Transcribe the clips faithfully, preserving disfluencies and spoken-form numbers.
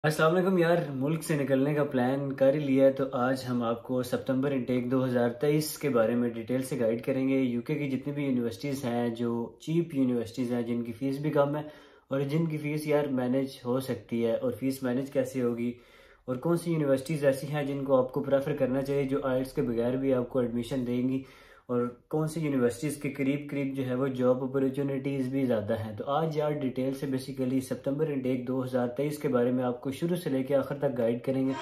अस्सलाम वालेकुम यार। मुल्क से निकलने का प्लान कर ही लिया है तो आज हम आपको सितंबर इनटेक दो हज़ार तेईस के बारे में डिटेल से गाइड करेंगे। यूके की जितनी भी यूनिवर्सिटीज़ हैं जो चीप यूनिवर्सिटीज़ हैं, जिनकी फ़ीस भी कम है और जिनकी फ़ीस यार मैनेज हो सकती है, और फीस मैनेज कैसे होगी और कौन सी यूनिवर्सिटीज़ ऐसी हैं जिनको आपको प्रेफर करना चाहिए जो आइल्स के बगैर भी आपको एडमिशन देंगी, और कौन सी यूनिवर्सिटीज़ के करीब करीब जो है वो जॉब अपॉर्चुनिटीज़ भी ज़्यादा हैं। तो आज यार डिटेल से बेसिकली सितंबर इनटेक दो हज़ार तेईस के बारे में आपको शुरू से लेकर आखिर तक गाइड करेंगे।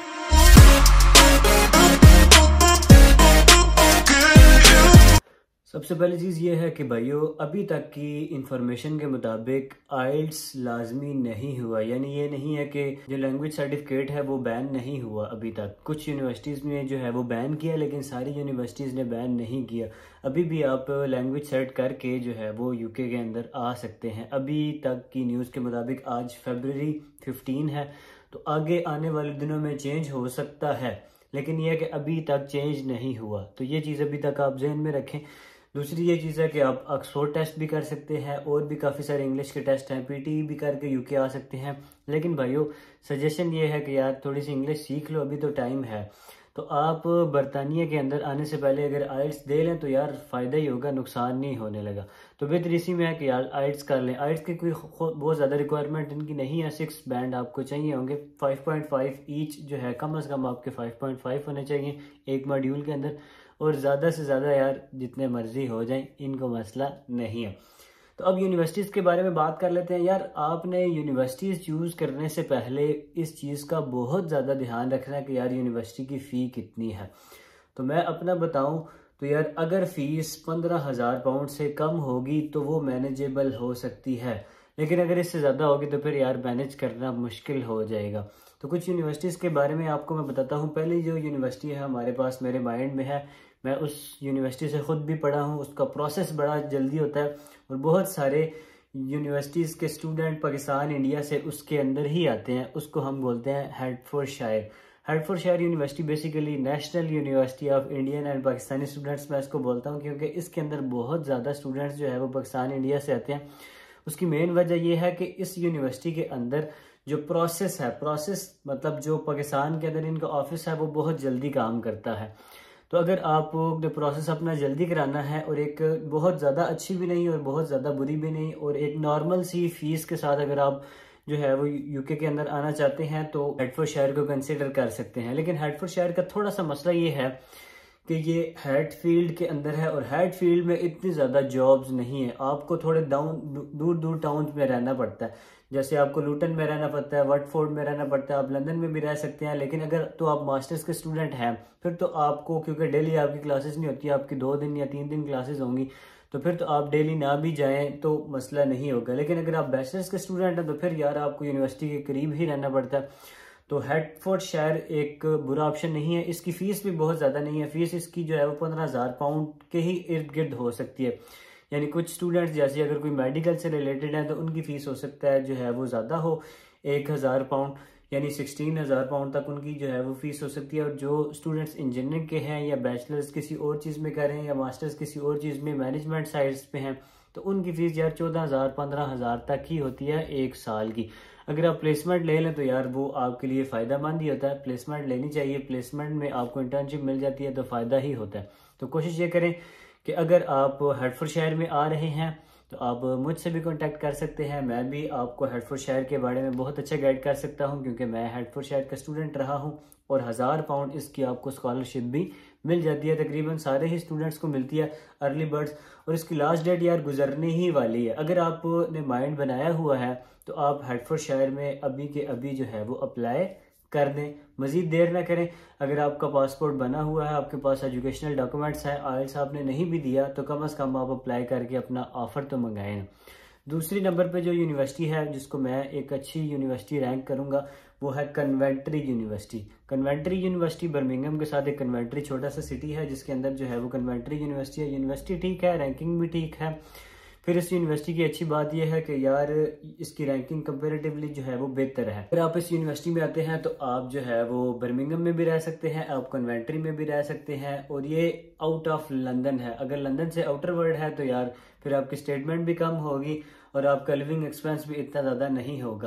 सबसे पहली चीज़ ये है कि भाइयों, अभी तक की इंफॉर्मेशन के मुताबिक आइल्स लाजमी नहीं हुआ, यानी ये नहीं है कि जो लैंग्वेज सर्टिफिकेट है वो बैन नहीं हुआ अभी तक। कुछ यूनिवर्सिटीज़ ने जो है वो बैन किया, लेकिन सारी यूनिवर्सिटीज़ ने बैन नहीं किया। अभी भी आप लैंग्वेज सर्ट करके जो है वो यूके के अंदर आ सकते हैं। अभी तक की न्यूज़ के मुताबिक आज फरवरी फिफ्टीन है, तो आगे आने वाले दिनों में चेंज हो सकता है, लेकिन यह है कि अभी तक चेंज नहीं हुआ। तो ये चीज़ अभी तक आप जहन में रखें। दूसरी ये चीज़ है कि आप ऑक्सफोर्ड टेस्ट भी कर सकते हैं, और भी काफ़ी सारे इंग्लिश के टेस्ट हैं, पीटी भी करके यूके आ सकते हैं। लेकिन भाइयों, सजेशन ये है कि यार थोड़ी सी इंग्लिश सीख लो, अभी तो टाइम है। तो आप बरतानिया के अंदर आने से पहले अगर आइल्स दे लें तो यार फ़ायदा ही होगा, नुकसान नहीं होने लगा। तो बेहतर इसी में है कि यार आइल्स कर लें। आइल्स की कोई बहुत ज़्यादा रिक्वायरमेंट इनकी नहीं है, सिक्स बैंड आपको चाहिए होंगे, फाइव पॉइंट फाइव ईच जो है, कम अज़ कम आपके फाइव पॉइंट फाइव होने चाहिए एक मॉड्यूल के अंदर, और ज़्यादा से ज़्यादा यार जितने मर्जी हो जाएं, इनको मसला नहीं है। तो अब यूनिवर्सिटीज़ के बारे में बात कर लेते हैं। यार आपने यूनिवर्सिटीज़ चूज़ करने से पहले इस चीज़ का बहुत ज़्यादा ध्यान रखना है कि यार यूनिवर्सिटी की फ़ी कितनी है। तो मैं अपना बताऊं तो यार अगर फ़ीस पंद्रह हज़ार पाउंड से कम होगी तो वो मैनेजेबल हो सकती है, लेकिन अगर इससे ज़्यादा होगी तो फिर यार मैनेज करना मुश्किल हो जाएगा। तो कुछ यूनिवर्सिटीज़ के बारे में आपको मैं बताता हूँ। पहले जो यूनिवर्सिटी है हमारे पास मेरे माइंड में है, मैं उस यूनिवर्सिटी से ख़ुद भी पढ़ा हूँ, उसका प्रोसेस बड़ा जल्दी होता है और बहुत सारे यूनिवर्सिटीज़ के स्टूडेंट पाकिस्तान इंडिया से उसके अंदर ही आते हैं। उसको हम बोलते हैं Hertfordshire. Hertfordshire university basically national university of Indian and Pakistani students मैं इसको बोलता हूँ, क्योंकि इसके अंदर बहुत ज़्यादा स्टूडेंट्स जो है वो पाकिस्तान इंडिया से आते हैं। उसकी मेन वजह यह है कि इस यूनिवर्सिटी के अंदर जो प्रोसेस है, प्रोसेस मतलब जो पाकिस्तान के अंदर इनका ऑफिस है वो बहुत जल्दी काम करता है। तो अगर आपको जो प्रोसेस अपना जल्दी कराना है, और एक बहुत ज़्यादा अच्छी भी नहीं और बहुत ज़्यादा बुरी भी नहीं, और एक नॉर्मल सी फीस के साथ अगर आप जो है वो यूके के अंदर आना चाहते हैं तो हेडफोर्डशायर को कंसिडर कर सकते हैं। लेकिन हेडफोर्डशायर का थोड़ा सा मसला ये है कि ये हैटफील्ड के अंदर है, और हैटफील्ड में इतनी ज़्यादा जॉब्स नहीं है। आपको थोड़े डाउन दूर दूर टाउन में रहना पड़ता है, जैसे आपको लूटन में रहना पड़ता है, वटफोर्ड में रहना पड़ता है, आप लंदन में भी रह सकते हैं। लेकिन अगर तो आप मास्टर्स के स्टूडेंट हैं फिर तो आपको, क्योंकि डेली आपकी क्लासेस नहीं होती, आपकी दो दिन या तीन दिन क्लासेस होंगी, तो फिर तो आप डेली ना भी जाएं तो मसला नहीं होगा। लेकिन अगर आप बैचलर्स के स्टूडेंट हैं तो फिर यार आपको यूनिवर्सिटी के करीब ही रहना पड़ता है। तो हेडफोर्डशायर एक बुरा ऑप्शन नहीं है। इसकी फ़ीस भी बहुत ज़्यादा नहीं है, फ़ीस इसकी जो है वो पंद्रह हज़ार पाउंड के ही इर्द गिर्द हो सकती है। यानी कुछ स्टूडेंट्स जैसे अगर कोई मेडिकल से रिलेटेड है तो उनकी फ़ीस हो सकता है जो है वो ज़्यादा हो, एक हज़ार पाउंड यानी सिक्सटीन हज़ार पाउंड तक उनकी जो है वो फ़ीस हो सकती है। और जो स्टूडेंट्स इंजीनियरिंग के हैं या बैचलर्स किसी और चीज़ में कर रहे हैं या मास्टर्स किसी और चीज़ में मैनेजमेंट साइड्स पे हैं तो उनकी फ़ीस यार चौदह हज़ार पंद्रह हज़ार तक ही होती है एक साल की। अगर आप प्लेसमेंट ले लें तो यार वो आपके लिए फ़ायदा मंद ही होता है, प्लेसमेंट लेनी चाहिए। प्लेसमेंट में आपको इंटर्नशिप मिल जाती है तो फ़ायदा ही होता है। तो कोशिश ये करें कि अगर आप हेडफोर्डशायर में आ रहे हैं तो आप मुझसे भी कांटेक्ट कर सकते हैं। मैं भी आपको हेडफोर्डशायर के बारे में बहुत अच्छा गाइड कर सकता हूं, क्योंकि मैं हेडफोर्डशायर का स्टूडेंट रहा हूं, और हज़ार पाउंड इसकी आपको स्कॉलरशिप भी मिल जाती है। तकरीबन सारे ही स्टूडेंट्स को मिलती है, अर्ली बर्ड्स, और इसकी लास्ट डेट यार गुजरने ही वाली है। अगर आपने माइंड बनाया हुआ है तो आप हेडफोर्डशायर में अभी के अभी जो है वो अप्लाई कर दें, मज़ीद देर ना करें। अगर आपका पासपोर्ट बना हुआ है, आपके पास एजुकेशनल डॉक्यूमेंट्स हैं, आइल्स आपने नहीं भी दिया तो कम अज़ कम आप अप्लाई करके अपना ऑफ़र तो मंगाएं। दूसरी नंबर पे जो यूनिवर्सिटी है जिसको मैं एक अच्छी यूनिवर्सिटी रैंक करूंगा वो है Coventry university. Coventry university Birmingham के साथ एक कन्वेंट्री छोटा सा सिटी है जिसके अंदर जो है वो कन्वेंट्री यूनिवर्सिटी है। यूनिवर्सिटी ठीक है, रैंकिंग भी ठीक है। फिर इस यूनिवर्सिटी की अच्छी बात यह है कि यार इसकी रैंकिंग कंपैरेटिवली जो है वो बेहतर है। अगर आप इस यूनिवर्सिटी में आते हैं तो आप जो है वो बर्मिंघम में भी रह सकते हैं, आप कन्वेंट्री में भी रह सकते हैं, और ये आउट ऑफ लंदन है। अगर लंदन से आउटर वर्ल्ड है तो यार फिर आपकी स्टेटमेंट भी कम होगी और आपका लिविंग एक्सपेंस भी इतना ज़्यादा नहीं होगा।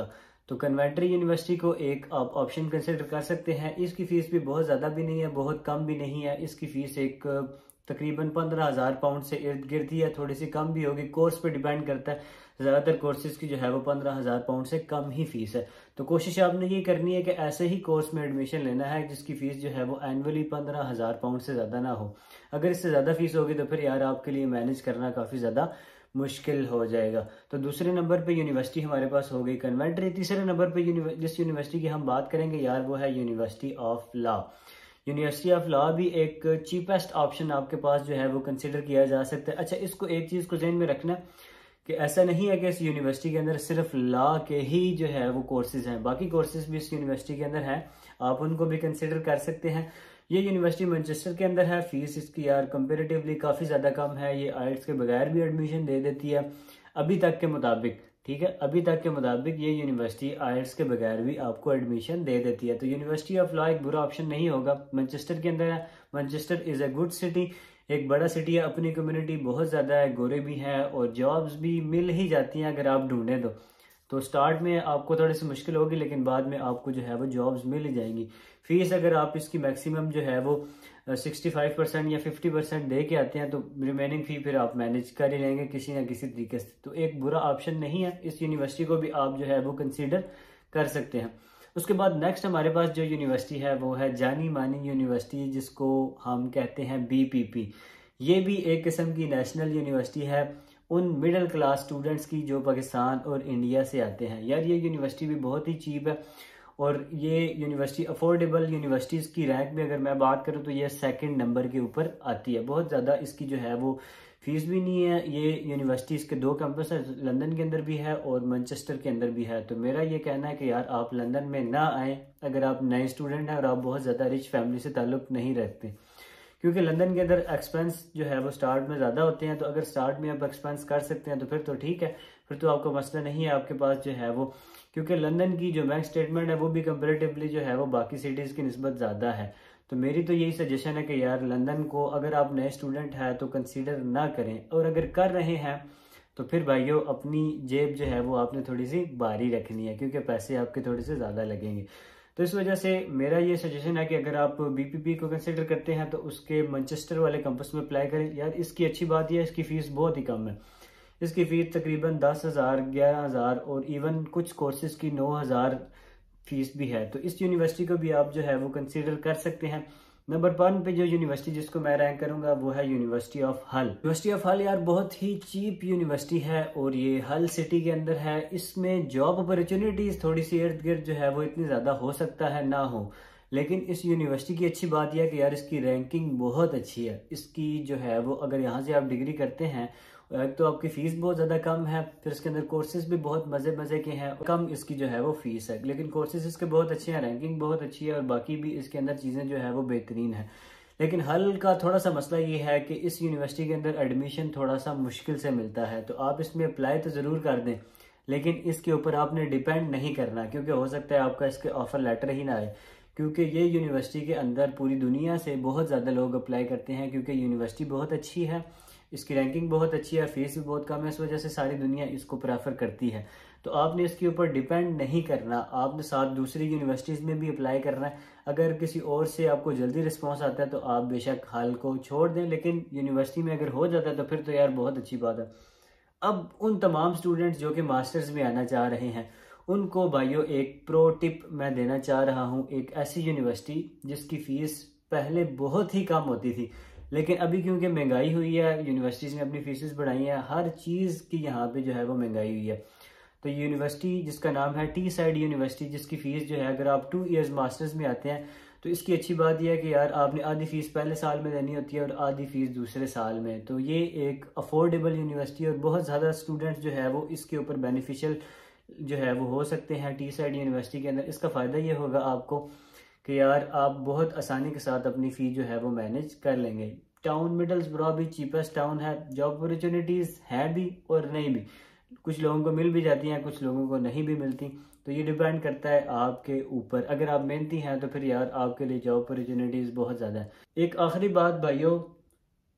तो कन्वेंट्री यूनिवर्सिटी को एक आप ऑप्शन कंसिडर कर सकते हैं। इसकी फ़ीस भी बहुत ज़्यादा भी नहीं है, बहुत कम भी नहीं है। इसकी फ़ीस एक तकरीबन पंद्रह हज़ार पाउंड से इर्द गिर्द ही है, थोड़ी सी कम भी होगी, कोर्स पे डिपेंड करता है। ज़्यादातर कोर्सेज़ की जो है वो पंद्रह हज़ार पाउंड से कम ही फ़ीस है। तो कोशिश आपने ये करनी है कि ऐसे ही कोर्स में एडमिशन लेना है जिसकी फ़ीस जो है वो एनुअली पंद्रह हज़ार पाउंड से ज़्यादा ना हो। अगर इससे ज़्यादा फ़ीस होगी तो फिर यार आपके लिए मैनेज करना काफ़ी ज़्यादा मुश्किल हो जाएगा। तो दूसरे नंबर पे यूनिवर्सिटी हमारे पास हो गई कन्वेंट्री। तीसरे नंबर पे जिस यूनिवर्सिटी की हम बात करेंगे यार वो है university of law. University of law भी एक चीपेस्ट ऑप्शन आपके पास जो है वो कंसिडर किया जा सकता है। अच्छा, इसको एक चीज़ को ज़हन में रखना कि ऐसा नहीं है कि इस यूनिवर्सिटी के अंदर सिर्फ लॉ के ही जो है वो कोर्सेज हैं, बाकी कोर्सेज भी इस यूनिवर्सिटी के अंदर हैं, आप उनको भी कंसिडर कर सकते हैं। ये यूनिवर्सिटी मैनचेस्टर के अंदर है। फीस इसकी यार कंपेरेटिवली काफ़ी ज़्यादा कम है। ये आइल्स के बगैर भी एडमिशन दे देती है अभी तक के मुताबिक, ठीक है, अभी तक के मुताबिक ये यूनिवर्सिटी आइल्स के बगैर भी आपको एडमिशन दे देती है। तो यूनिवर्सिटी ऑफ लॉ एक बुरा ऑप्शन नहीं होगा। मैनचेस्टर के अंदर है। Manchester is a good city, एक बड़ा सिटी है, अपनी कम्युनिटी बहुत ज़्यादा है, गोरे भी हैं और जॉब्स भी मिल ही जाती हैं अगर आप ढूंढें तो। तो स्टार्ट में आपको थोड़ी सी मुश्किल होगी लेकिन बाद में आपको जो है वो जॉब्स मिल ही जाएंगी। फीस अगर आप इसकी मैक्सिमम जो है वो सिक्सटी फाइव परसेंट या फिफ्टी परसेंट दे के आते हैं तो रिमेनिंग फ़ी फिर आप मैनेज कर ही लेंगे किसी ना किसी तरीके से। तो एक बुरा ऑप्शन नहीं है, इस यूनिवर्सिटी को भी आप जो है वो कंसीडर कर सकते हैं। उसके बाद नेक्स्ट हमारे पास जो यूनिवर्सिटी है वो है जानी मानी यूनिवर्सिटी, जिसको हम कहते हैं बी पी पी। ये भी एक किस्म की नेशनल यूनिवर्सिटी है उन मिडिल क्लास स्टूडेंट्स की जो पाकिस्तान और इंडिया से आते हैं। यार ये यूनिवर्सिटी भी बहुत ही चीप है और ये यूनिवर्सिटी अफोर्डेबल यूनिवर्सिटीज़ की रैंक में अगर मैं बात करूं तो ये सेकंड नंबर के ऊपर आती है। बहुत ज़्यादा इसकी जो है वो फीस भी नहीं है। ये यूनिवर्सिटी इसके दो कैंपस है, लंदन के अंदर भी है और मैनचेस्टर के अंदर भी है। तो मेरा ये कहना है कि यार आप लंदन में ना आएँ अगर आप नए स्टूडेंट हैं और आप बहुत ज़्यादा रिच फैमिली से ताल्लुक़ नहीं रखते, क्योंकि लंदन के अंदर एक्सपेंस जो है वो स्टार्ट में ज़्यादा होते हैं। तो अगर स्टार्ट में आप एक्सपेंस कर सकते हैं तो फिर तो ठीक है, फिर तो आपको मसला नहीं है आपके पास जो है वो, क्योंकि लंदन की जो बैंक स्टेटमेंट है वो भी कंपेरेटिवली जो है वो बाकी सिटीज़ की निस्बत ज़्यादा है। तो मेरी तो यही सजेशन है कि यार लंदन को अगर आप नए स्टूडेंट हैं तो कंसीडर ना करें, और अगर कर रहे हैं तो फिर भाइयों अपनी जेब जो है वो आपने थोड़ी सी भारी रखनी है, क्योंकि पैसे आपके थोड़े से ज़्यादा लगेंगे। तो इस वजह से मेरा ये सजेशन है कि अगर आप बीपीपी को कंसिडर करते हैं तो उसके मैनचेस्टर वाले कैंपस में अप्लाई करें। यार इसकी अच्छी बात यह है इसकी फ़ीस बहुत ही कम है। इसकी फ़ीस तकरीबन दस हज़ार ग्यारह हज़ार और इवन कुछ कोर्सेज़ की नौ हज़ार फीस भी है। तो इस यूनिवर्सिटी को भी आप जो है वो कंसिडर कर सकते हैं। नंबर वन पे जो यूनिवर्सिटी जिसको मैं रैंक करूंगा वो है university of Hull. University of Hull यार बहुत ही चीप यूनिवर्सिटी है और ये हल सिटी के अंदर है। इसमें जॉब अपॉर्चुनिटीज थोड़ी सी इर्द गिर्द जो है वो इतनी ज़्यादा हो सकता है ना हो, लेकिन इस यूनिवर्सिटी की अच्छी बात यह है कि यार इसकी रैंकिंग बहुत अच्छी है। इसकी जो है वो अगर यहाँ से आप डिग्री करते हैं एक तो आपकी फ़ीस बहुत ज़्यादा कम है, फिर इसके अंदर कोर्सेज भी बहुत मज़े मज़े के हैं, कम इसकी जो है वो फ़ीस है, लेकिन कोर्सेज इसके बहुत अच्छे हैं, रैंकिंग बहुत अच्छी है और बाकी भी इसके अंदर चीज़ें जो है वो बेहतरीन है। लेकिन हल का थोड़ा सा मसला ये है कि इस यूनिवर्सिटी के अंदर एडमिशन थोड़ा सा मुश्किल से मिलता है। तो आप इसमें अप्लाई तो ज़रूर कर दें, लेकिन इसके ऊपर आपने डिपेंड नहीं करना, क्योंकि हो सकता है आपका इसके ऑफ़र लेटर ही ना आए, क्योंकि ये यूनिवर्सिटी के अंदर पूरी दुनिया से बहुत ज़्यादा लोग अप्लाई करते हैं, क्योंकि यूनिवर्सिटी बहुत अच्छी है, इसकी रैंकिंग बहुत अच्छी है, फीस भी बहुत कम है, इस वजह से सारी दुनिया इसको प्रेफर करती है। तो आपने इसके ऊपर डिपेंड नहीं करना, आपने साथ दूसरी यूनिवर्सिटीज़ में भी अप्लाई करना है। अगर किसी और से आपको जल्दी रिस्पॉन्स आता है तो आप बेशक हाल को छोड़ दें, लेकिन यूनिवर्सिटी में अगर हो जाता है तो फिर तो यार बहुत अच्छी बात है। अब उन तमाम स्टूडेंट्स जो कि मास्टर्स में आना चाह रहे हैं उनको भाइयों एक प्रो टिप मैं देना चाह रहा हूँ। एक ऐसी यूनिवर्सिटी जिसकी फ़ीस पहले बहुत ही कम होती थी, लेकिन अभी क्योंकि महंगाई हुई है, यूनिवर्सिटीज़ ने अपनी फीसेस बढ़ाई हैं, हर चीज़ की यहाँ पे जो है वो महंगाई हुई है। तो यूनिवर्सिटी जिसका नाम है टी साइड यूनिवर्सिटी, जिसकी फ़ीस जो है अगर आप टू इयर्स मास्टर्स में आते हैं तो इसकी अच्छी बात यह है कि यार आपने आधी फ़ीस पहले साल में देनी होती है और आधी फ़ीस दूसरे साल में। तो ये एक अफोर्डेबल यूनिवर्सिटी और बहुत ज़्यादा स्टूडेंट्स जो है वो इसके ऊपर बेनिफिशियल जो है वो हो सकते हैं टी साइड यूनिवर्सिटी के अंदर। इसका फ़ायदा ये होगा आपको कि यार आप बहुत आसानी के साथ अपनी फ़ी जो है वो मैनेज कर लेंगे। टाउन मिडल्सब्रो भी चीपेस्ट टाउन है, जॉब अपॉर्चुनिटीज़ हैं भी और नहीं भी, कुछ लोगों को मिल भी जाती हैं, कुछ लोगों को नहीं भी मिलती। तो ये डिपेंड करता है आपके ऊपर। अगर आप मेहनती हैं तो फिर यार आपके लिए जॉब अपॉर्चुनिटीज़ बहुत ज़्यादा है। एक आखिरी बात भाइयों,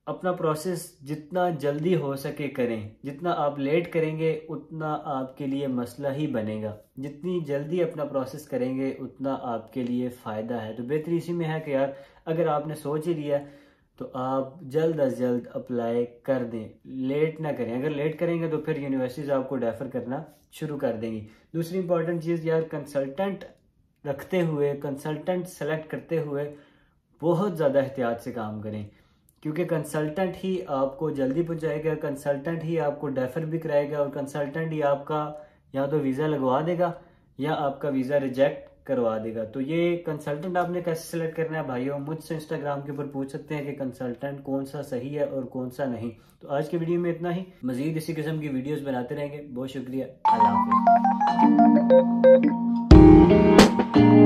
अपना प्रोसेस जितना जल्दी हो सके करें। जितना आप लेट करेंगे उतना आपके लिए मसला ही बनेगा। जितनी जल्दी अपना प्रोसेस करेंगे उतना आपके लिए फ़ायदा है। तो बेहतरी इसी में है कि यार अगर आपने सोच ही लिया तो आप जल्द अज जल्द अप्लाई कर दें, लेट ना करें। अगर लेट करेंगे तो फिर यूनिवर्सिटीज़ आपको डेफर करना शुरू कर देंगी। दूसरी इंपॉर्टेंट चीज़ यार, कंसल्टेंट रखते हुए, कंसल्टेंट सेलेक्ट करते हुए बहुत ज़्यादा एहतियात से काम करें, क्योंकि कंसल्टेंट ही आपको जल्दी पहुंचाएगा, कंसल्टेंट ही आपको डेफर भी कराएगा और कंसल्टेंट ही आपका या तो वीज़ा लगवा देगा या आपका वीज़ा रिजेक्ट करवा देगा। तो ये कंसल्टेंट आपने कैसे सेलेक्ट करना है भाइयों, मुझसे इंस्टाग्राम के ऊपर पूछ सकते हैं कि कंसल्टेंट कौन सा सही है और कौन सा नहीं। तो आज की वीडियो में इतना ही। मजीद इसी किस्म की वीडियोस बनाते रहेंगे। बहुत शुक्रिया। अल्लाह हाफिज़।